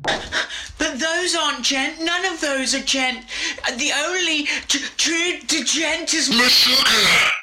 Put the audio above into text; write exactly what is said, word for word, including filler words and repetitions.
But those aren't gent. None of those are gent. The only t- true gent is... Le sugar!